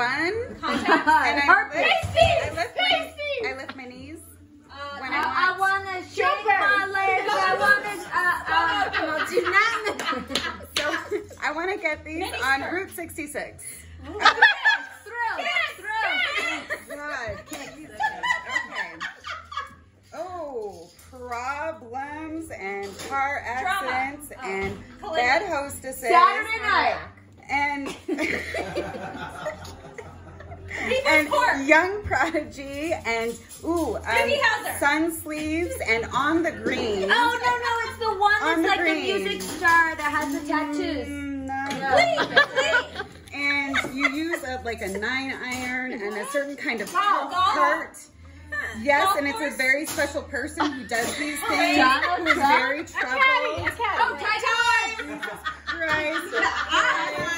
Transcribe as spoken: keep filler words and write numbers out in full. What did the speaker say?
fun. Contact. And I Perfect. lift, Tasty. I lift Tasty. my, I lift my knees. Uh, when I, I I want to shake my legs. I want to, uh, uh, no, do not. So I want to get these Mini on skirt. Route sixty-six. Yes, thrill. Yes, Thrill. God, can't use it. Okay. Oh, problems and car accidents Drama. and Oh. bad hostesses. Saturday night. And People's and Court. young prodigy and ooh, um, Doogie Howser. sun sleeves and on the green. Oh, no, no, it's the one On that's the like green. the music star that has the tattoos. Mm, no. Please, please. And you use a, like a nine iron and a certain kind of Golf, golf. cart. Yes, Golf and it's course. a very special person who does these things. John, Who's John? very troubled. Oh, tie time. Jesus Christ.